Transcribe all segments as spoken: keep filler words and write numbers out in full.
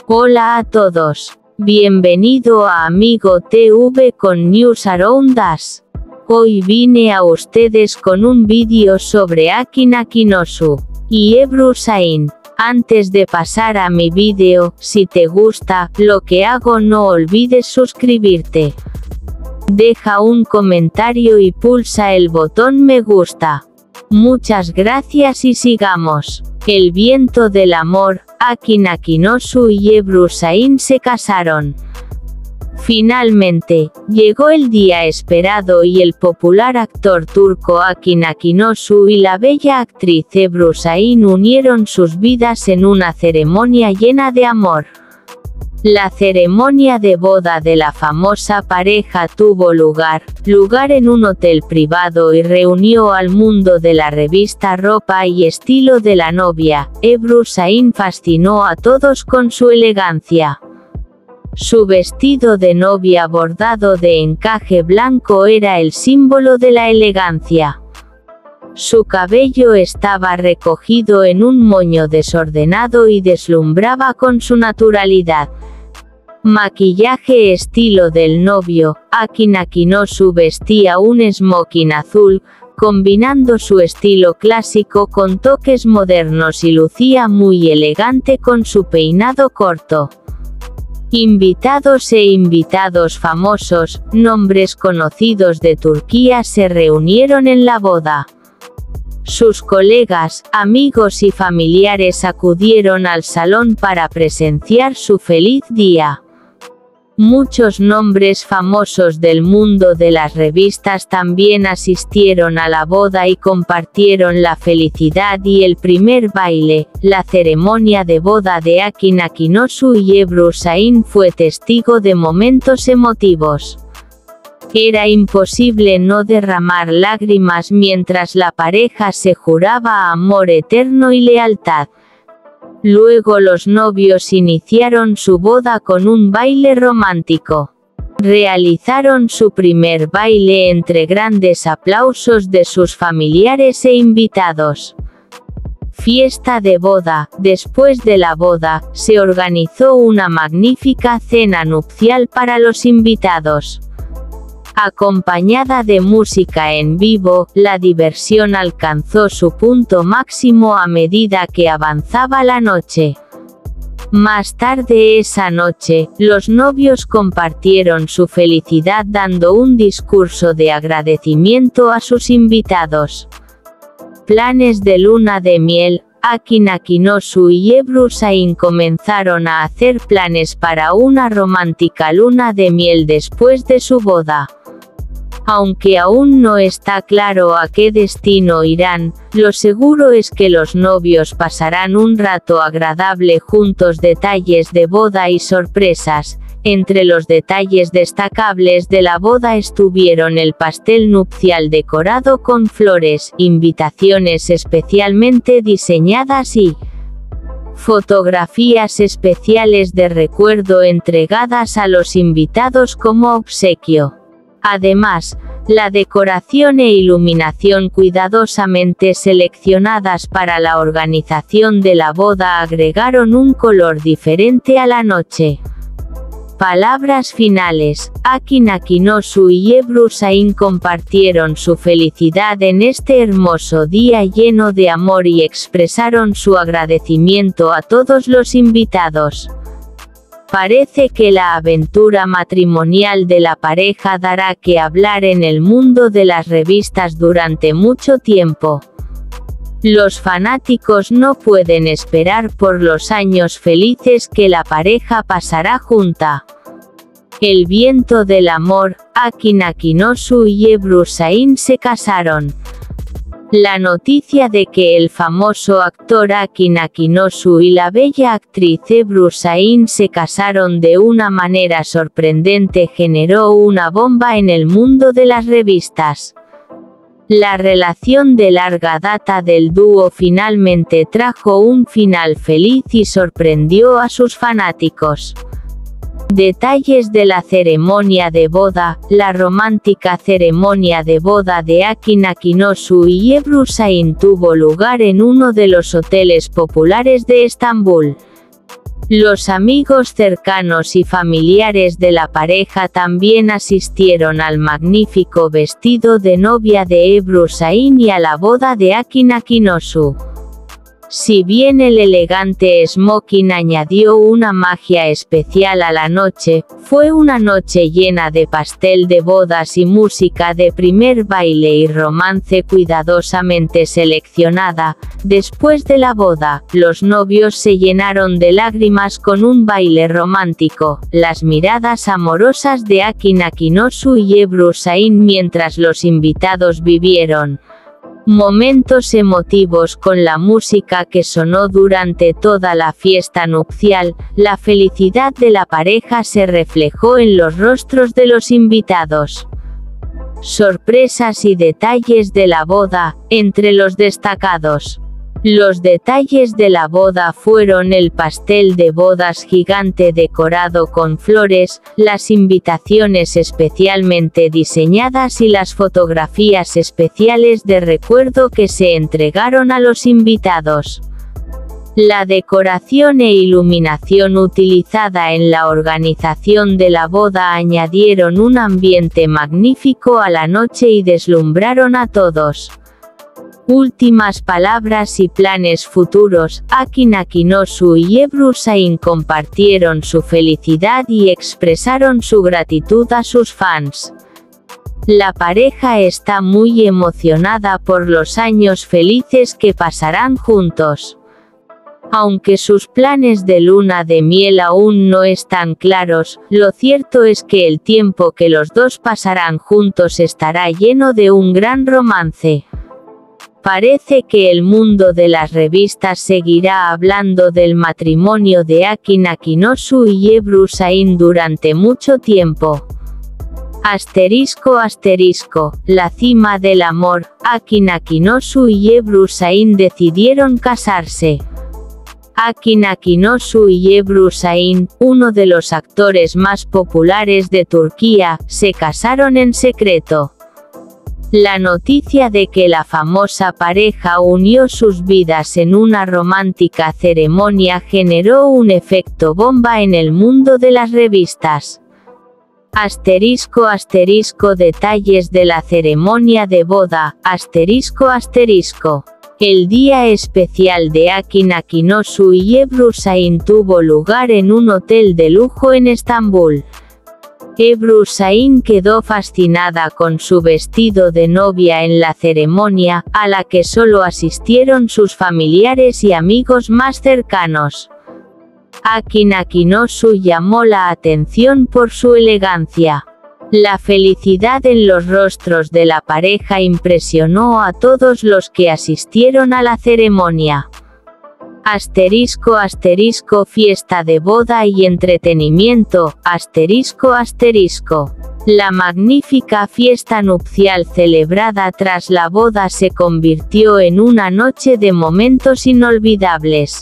Hola a todos. Bienvenido a Amigo T V con News Around Us. Hoy vine a ustedes con un vídeo sobre Aki Nakinosu y Ebru Sain. Antes de pasar a mi vídeo, si te gusta lo que hago, no olvides suscribirte. Deja un comentario y pulsa el botón me gusta. Muchas gracias y sigamos. El viento del amor. Aki Nakinosu y Ebru Sain se casaron. Finalmente, llegó el día esperado y el popular actor turco Aki Nakinosu y la bella actriz Ebru Sain unieron sus vidas en una ceremonia llena de amor. La ceremonia de boda de la famosa pareja tuvo lugar, lugar en un hotel privado y reunió al mundo de la revista Ropa y Estilo de la novia. Ebru Sain fascinó a todos con su elegancia. Su vestido de novia bordado de encaje blanco era el símbolo de la elegancia. Su cabello estaba recogido en un moño desordenado y deslumbraba con su naturalidad. Maquillaje estilo del novio. Aki Nakinosu vestía un smoking azul, combinando su estilo clásico con toques modernos y lucía muy elegante con su peinado corto. Invitados e invitados famosos, nombres conocidos de Turquía se reunieron en la boda. Sus colegas, amigos y familiares acudieron al salón para presenciar su feliz día. Muchos nombres famosos del mundo de las revistas también asistieron a la boda y compartieron la felicidad y el primer baile. La ceremonia de boda de Aki Nakinosu y Ebru Sain fue testigo de momentos emotivos. Era imposible no derramar lágrimas mientras la pareja se juraba amor eterno y lealtad. Luego los novios iniciaron su boda con un baile romántico. Realizaron su primer baile entre grandes aplausos de sus familiares e invitados. Fiesta de boda. Después de la boda, se organizó una magnífica cena nupcial para los invitados. Acompañada de música en vivo, la diversión alcanzó su punto máximo a medida que avanzaba la noche. Más tarde esa noche, los novios compartieron su felicidad dando un discurso de agradecimiento a sus invitados. Planes de luna de miel. Aki Nakinosu y Ebru Sain comenzaron a hacer planes para una romántica luna de miel después de su boda. Aunque aún no está claro a qué destino irán, lo seguro es que los novios pasarán un rato agradable juntos. Detalles de boda y sorpresas. Entre los detalles destacables de la boda estuvieron el pastel nupcial decorado con flores, invitaciones especialmente diseñadas y fotografías especiales de recuerdo entregadas a los invitados como obsequio. Además, la decoración e iluminación cuidadosamente seleccionadas para la organización de la boda agregaron un color diferente a la noche. Palabras finales. Aki Nakinosu y Ebru Sain compartieron su felicidad en este hermoso día lleno de amor y expresaron su agradecimiento a todos los invitados. Parece que la aventura matrimonial de la pareja dará que hablar en el mundo de las revistas durante mucho tiempo. Los fanáticos no pueden esperar por los años felices que la pareja pasará junta. El viento del amor. Aki Nakinosu y Ebru Sain se casaron. La noticia de que el famoso actor Aki Nakinosu y la bella actriz Ebru Sain se casaron de una manera sorprendente generó una bomba en el mundo de las revistas. La relación de larga data del dúo finalmente trajo un final feliz y sorprendió a sus fanáticos. Detalles de la ceremonia de boda. La romántica ceremonia de boda de Aki Nakinosu y Ebru Sain tuvo lugar en uno de los hoteles populares de Estambul. Los amigos cercanos y familiares de la pareja también asistieron al magnífico vestido de novia de Ebru Şahin y a la boda de Akin Akinosu. Si bien el elegante smoking añadió una magia especial a la noche, fue una noche llena de pastel de bodas y música de primer baile y romance cuidadosamente seleccionada. Después de la boda, los novios se llenaron de lágrimas con un baile romántico, las miradas amorosas de Akin Akinosu y Ebru Şahin mientras los invitados vivieron momentos emotivos con la música que sonó durante toda la fiesta nupcial. La felicidad de la pareja se reflejó en los rostros de los invitados. Sorpresas y detalles de la boda, entre los destacados. Los detalles de la boda fueron el pastel de bodas gigante decorado con flores, las invitaciones especialmente diseñadas y las fotografías especiales de recuerdo que se entregaron a los invitados. La decoración e iluminación utilizada en la organización de la boda añadieron un ambiente magnífico a la noche y deslumbraron a todos. Últimas palabras y planes futuros. Akin Akinosu y Ebru Şahin compartieron su felicidad y expresaron su gratitud a sus fans. La pareja está muy emocionada por los años felices que pasarán juntos. Aunque sus planes de luna de miel aún no están claros, lo cierto es que el tiempo que los dos pasarán juntos estará lleno de un gran romance. Parece que el mundo de las revistas seguirá hablando del matrimonio de Akin Akinosu y Ebru Şahin durante mucho tiempo. Asterisco asterisco, la cima del amor. Akin Akinosu y Ebru Şahin decidieron casarse. Akin Akinosu y Ebru Şahin, uno de los actores más populares de Turquía, se casaron en secreto. La noticia de que la famosa pareja unió sus vidas en una romántica ceremonia generó un efecto bomba en el mundo de las revistas. Asterisco asterisco detalles de la ceremonia de boda. Asterisco asterisco. El día especial de Akin Akinosu y Ebru Şahin tuvo lugar en un hotel de lujo en Estambul. Ebru Şahin quedó fascinada con su vestido de novia en la ceremonia, a la que solo asistieron sus familiares y amigos más cercanos. Akin Akinosu llamó la atención por su elegancia. La felicidad en los rostros de la pareja impresionó a todos los que asistieron a la ceremonia. Asterisco asterisco fiesta de boda y entretenimiento. Asterisco asterisco. La magnífica fiesta nupcial celebrada tras la boda se convirtió en una noche de momentos inolvidables.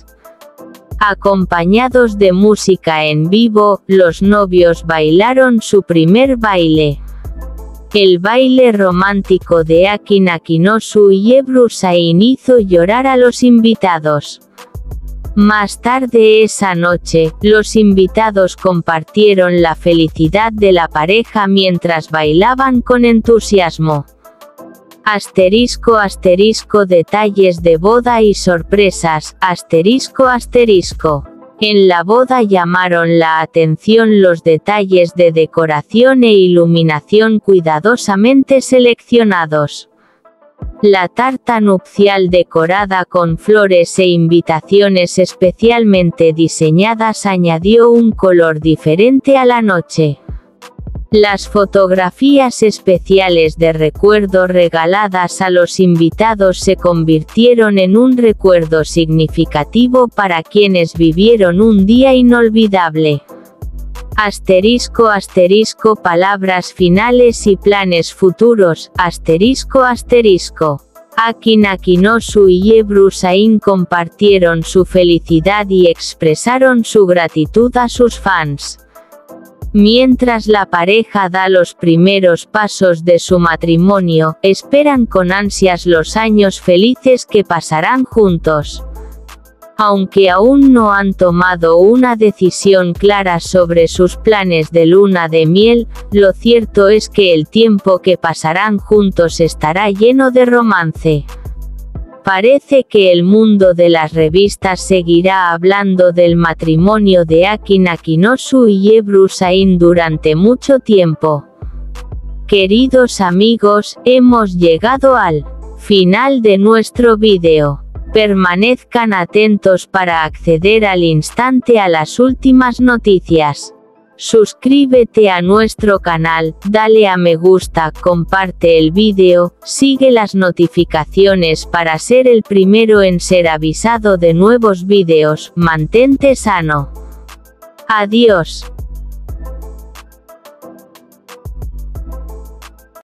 Acompañados de música en vivo, los novios bailaron su primer baile. El baile romántico de Akin Akinosu y Ebru Şahin hizo llorar a los invitados. Más tarde esa noche, los invitados compartieron la felicidad de la pareja mientras bailaban con entusiasmo. Asterisco asterisco detalles de boda y sorpresas. Asterisco asterisco. En la boda llamaron la atención los detalles de decoración e iluminación cuidadosamente seleccionados. La tarta nupcial decorada con flores e invitaciones especialmente diseñadas añadió un color diferente a la noche. Las fotografías especiales de recuerdo regaladas a los invitados se convirtieron en un recuerdo significativo para quienes vivieron un día inolvidable. Asterisco asterisco palabras finales y planes futuros. Asterisco asterisco. Akin Akinosu y Ebru Şahin compartieron su felicidad y expresaron su gratitud a sus fans. Mientras la pareja da los primeros pasos de su matrimonio, esperan con ansias los años felices que pasarán juntos. Aunque aún no han tomado una decisión clara sobre sus planes de luna de miel, lo cierto es que el tiempo que pasarán juntos estará lleno de romance. Parece que el mundo de las revistas seguirá hablando del matrimonio de Aki Akinosu y Ebru Sain durante mucho tiempo. Queridos amigos, hemos llegado al final de nuestro vídeo. Permanezcan atentos para acceder al instante a las últimas noticias. Suscríbete a nuestro canal, dale a me gusta, comparte el vídeo, sigue las notificaciones para ser el primero en ser avisado de nuevos vídeos. Mantente sano. Adiós.